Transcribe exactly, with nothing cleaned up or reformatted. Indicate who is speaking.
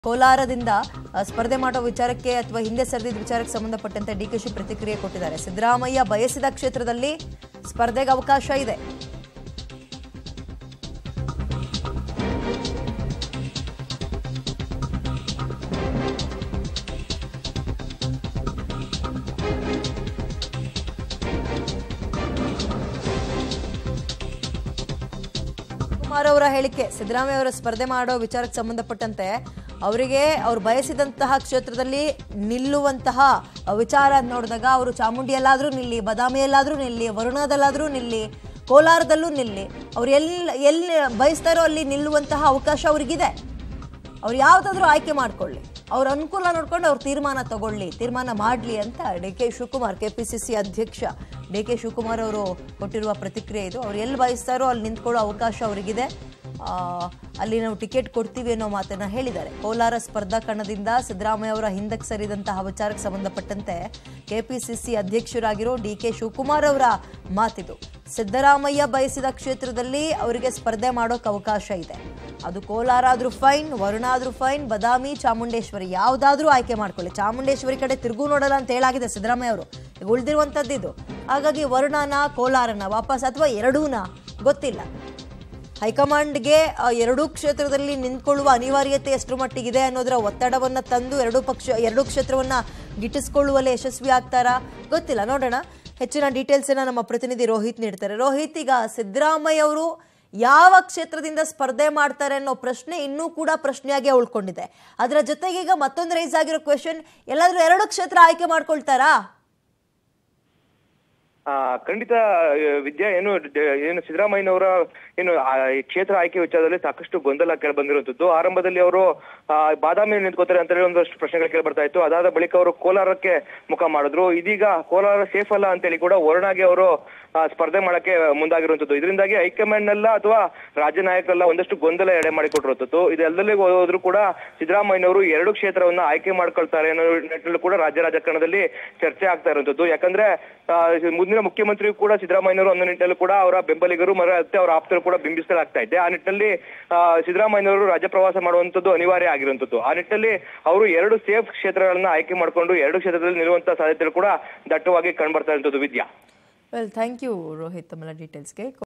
Speaker 1: ಕೋಲಾರದಿಂದ ಸ್ಪರ್ಧೆ ಮಾಡೋ ವಿಚಾರಕ್ಕೆ ಅಥವಾ ಹಿಂದೆ ಸರಿದಿದ್ದ ವಿಚಾರಕ್ಕೆ ಸಂಬಂಧಪಟ್ಟಂತೆ ಡಿಕೆಶಿ ಪ್ರತಿಕ್ರಿಯೆ ಕೊಟ್ಟಿದ್ದಾರೆ. ಸಿದ್ದರಾಮಯ್ಯ ಬಯಸಿದ ಕ್ಷೇತ್ರದಲ್ಲಿ ಸ್ಪರ್ಧೆಗೆ ಅವಕಾಶ ಇದೆ. ಕುಮಾರ್ ಅವರ ಹೇಳಿಕೆ, ಸಿದ್ದರಾಮಯ್ಯ ಅವರ ಸ್ಪರ್ಧೆ ಮಾಡೋ ವಿಚಾರಕ್ಕೆ ಸಂಬಂಧಪಟ್ಟಂತೆ ಅವರಿಗೆ ಅವರು ಬಯಸಿದಂತಹ ಕ್ಷೇತ್ರದಲ್ಲಿ ನಿಲ್ಲುವಂತಹ ವಿಚಾರ ನೋಡಿದಾಗ ಅವರು ಚಾಮುಂಡಿಯಲ್ಲಾದರೂ ನಿಲ್ಲಿ, ಬದಾಮಿಯಲ್ಲಾದರೂ ನಿಲ್ಲಿ, ವರುಣದಲ್ಲಾದರೂ ನಿಲ್ಲಿ, ಕೋಲಾರದಲ್ಲೂ ನಿಲ್ಲಿ, ಅವ್ರು ಎಲ್ಲಿ ಎಲ್ಲಿ ಬಯಸ್ತಾರೋ ಅಲ್ಲಿ ನಿಲ್ಲುವಂತಹ ಅವಕಾಶ ಅವ್ರಿಗಿದೆ. ಅವ್ರು ಯಾವುದಾದ್ರೂ ಆಯ್ಕೆ ಮಾಡ್ಕೊಳ್ಳಿ, ಅವ್ರ ಅನುಕೂಲ ನೋಡ್ಕೊಂಡು ಅವ್ರು ತೀರ್ಮಾನ ತಗೊಳ್ಳಿ, ತೀರ್ಮಾನ ಮಾಡಲಿ ಅಂತ D K Shivakumar, K P C C ಅಧ್ಯಕ್ಷ ಡಿ ಕೆ ಶಿವಕುಮಾರ್ ಅವರು ಕೊಟ್ಟಿರುವ ಪ್ರತಿಕ್ರಿಯೆ ಇದು. ಅವ್ರು ಎಲ್ಲಿ ಬಯಸ್ತಾರೋ ಅಲ್ಲಿ ನಿಂತ್ಕೊಳ್ಳೋ ಅವಕಾಶ ಅವರಿಗಿದೆ. ಅಲ್ಲಿ ನಾವು ಟಿಕೆಟ್ ಕೊಡ್ತೀವಿ ಅನ್ನೋ ಮಾತನ್ನ ಹೇಳಿದ್ದಾರೆ. ಕೋಲಾರ ಸ್ಪರ್ಧಾ ಕಣದಿಂದ ಸಿದ್ದರಾಮಯ್ಯ ಅವರ ಹಿಂದಕ್ಕೆ ಸರಿದಂತಹ ವಿಚಾರಕ್ಕೆ ಸಂಬಂಧಪಟ್ಟಂತೆ ಕೆಪಿಸಿಸಿ ಅಧ್ಯಕ್ಷರಾಗಿರೋ ಡಿ ಕೆ ಶಿವಕುಮಾರ್ ಅವರ ಮಾತಿದು. ಸಿದ್ದರಾಮಯ್ಯ ಬಯಸಿದ ಕ್ಷೇತ್ರದಲ್ಲಿ ಅವರಿಗೆ ಸ್ಪರ್ಧೆ ಮಾಡೋಕೆ ಅವಕಾಶ ಇದೆ. ಅದು ಕೋಲಾರ ಆದ್ರೂ ಫೈನ್, ವರುಣ ಆದ್ರೂ ಫೈನ್, ಬದಾಮಿ, ಚಾಮುಂಡೇಶ್ವರಿ ಯಾವುದಾದ್ರೂ ಆಯ್ಕೆ ಮಾಡ್ಕೊಳ್ಳಿ. ಚಾಮುಂಡೇಶ್ವರಿ ಕಡೆ ತಿರುಗು ನೋಡಲ್ಲ ಅಂತ ಹೇಳಾಗಿದೆ ಸಿದ್ದರಾಮಯ್ಯ ಅವರು. ಈಗ ಉಳಿದಿರುವಂಥದ್ದು ಇದು. ಹಾಗಾಗಿ ವರುಣನ, ಕೋಲಾರನ ವಾಪಸ್ ಅಥವಾ ಎರಡೂನ ಗೊತ್ತಿಲ್ಲ. ಹೈಕಮಾಂಡ್ಗೆ ಎರಡೂ ಕ್ಷೇತ್ರದಲ್ಲಿ ನಿಂತ್ಕೊಳ್ಳುವ ಅನಿವಾರ್ಯತೆ ಎಷ್ಟು ಮಟ್ಟಿಗಿದೆ ಅನ್ನೋದರ ಒತ್ತಡವನ್ನು ತಂದು ಎರಡೂ ಪಕ್ಷ ಎರಡೂ ಕ್ಷೇತ್ರವನ್ನು ಗಿಟ್ಟಿಸ್ಕೊಳ್ಳುವಲ್ಲಿ ಯಶಸ್ವಿ ಆಗ್ತಾರಾ ಗೊತ್ತಿಲ್ಲ, ನೋಡೋಣ. ಹೆಚ್ಚಿನ ಡೀಟೇಲ್ಸನ್ನು ನಮ್ಮ ಪ್ರತಿನಿಧಿ ರೋಹಿತ್ ನೀಡ್ತಾರೆ. ರೋಹಿತ್, ಈಗ ಸಿದ್ದರಾಮಯ್ಯ ಅವರು ಯಾವ ಕ್ಷೇತ್ರದಿಂದ ಸ್ಪರ್ಧೆ ಮಾಡ್ತಾರೆ ಅನ್ನೋ ಪ್ರಶ್ನೆ ಇನ್ನೂ ಕೂಡ ಪ್ರಶ್ನೆಯಾಗಿ ಉಳ್ಕೊಂಡಿದೆ. ಅದರ ಜೊತೆಗೆ ಈಗ ಮತ್ತೊಂದು ರೈಸ್ ಆಗಿರೋ ಕ್ವೆಶನ್, ಎಲ್ಲಾದ್ರೂ ಎರಡು ಕ್ಷೇತ್ರ ಆಯ್ಕೆ ಮಾಡ್ಕೊಳ್ತಾರಾ?
Speaker 2: ಆ ಖಂಡಿತ ವಿದ್ಯಾ, ಏನು ಏನು ಸಿದ್ದರಾಮಯ್ಯನವರ ಏನು ಕ್ಷೇತ್ರ ಆಯ್ಕೆ ವಿಚಾರದಲ್ಲಿ ಸಾಕಷ್ಟು ಗೊಂದಲ ಕೇಳಿ ಬಂದಿರುವಂತದ್ದು. ಆರಂಭದಲ್ಲಿ ಅವರು ಬಾದಾಮಿಯಲ್ಲಿ ನಿಂತ್ಕೋತಾರೆ ಅಂತ ಹೇಳಿ ಒಂದಷ್ಟು ಪ್ರಶ್ನೆಗಳು ಕೇಳಿ ಬರ್ತಾ ಇತ್ತು. ಅದಾದ ಬಳಿಕ ಅವರು ಕೋಲಾರಕ್ಕೆ ಮುಖ ಮಾಡಿದ್ರು. ಇದೀಗ ಕೋಲಾರ ಸೇಫ್ ಅಲ್ಲ ಅಂತೇಳಿ ಕೂಡ ವರುಣಾಗೆ ಅವರು ಸ್ಪರ್ಧೆ ಮಾಡಕ್ಕೆ ಮುಂದಾಗಿರುವಂತದ್ದು. ಇದರಿಂದಾಗಿ ಹೈಕಮಾಂಡ್ ನಲ್ಲ ಅಥವಾ ರಾಜ್ಯ ನಾಯಕರೆಲ್ಲ ಒಂದಷ್ಟು ಗೊಂದಲ ಎಡೆ ಮಾಡಿಕೊಟ್ಟಿರುವಂತದ್ದು. ಇದೆಲ್ಲದಲ್ಲೇ ಹೋದ್ರು ಕೂಡ ಸಿದ್ದರಾಮಯ್ಯನವರು ಎರಡು ಕ್ಷೇತ್ರವನ್ನ ಆಯ್ಕೆ ಮಾಡ್ಕೊಳ್ತಾರೆ ಅನ್ನೋ ನಿಟ್ಟಿನಲ್ಲಿ ಕೂಡ ರಾಜ್ಯ ರಾಜಕಾರಣದಲ್ಲಿ ಚರ್ಚೆ ಆಗ್ತಾ ಇರುವಂತದ್ದು. ಯಾಕಂದ್ರೆ ಮುಂದಿನ ಮುಖ್ಯಮಂತ್ರಿಗೂ ಕೂಡ ಸಿದ್ದರಾಮಯ್ಯನವರು ಒಂದು ನಿಟ್ಟಿನಲ್ಲಿ ಕೂಡ ಅವರ ಬೆಂಬಲಿಗರು ಮತ್ತೆ ಅವರ ಆಪ್ತರು ಕೂಡ ಬಿಂಬಿಸಲಾಗ್ತಾ ಇದೆ. ಆ ನಿಟ್ಟಿನಲ್ಲಿ ಸಿದ್ದರಾಮಯ್ಯನವರು ರಾಜ್ಯ ಪ್ರವಾಸ ಮಾಡುವಂತದ್ದು ಅನಿವಾರ್ಯ ಆಗಿರುವಂತದ್ದು. ಆ ನಿಟ್ಟಿನಲ್ಲಿ ಅವರು ಎರಡು ಸೇಫ್ ಕ್ಷೇತ್ರಗಳನ್ನ ಆಯ್ಕೆ ಮಾಡಿಕೊಂಡು ಎರಡು ಕ್ಷೇತ್ರದಲ್ಲಿ ನಿಲ್ಲುವಂತಹ ಸಾಧ್ಯತೆಗಳು ಕೂಡ ದಟ್ಟವಾಗಿ ಕಂಡು ಬರ್ತಾ ಇರುವಂತದ್ದು. Vidya,
Speaker 1: well, thank you Rohit ತಮ್ಮ ಡೀಟೇಲ್ಸ್ಗೆ.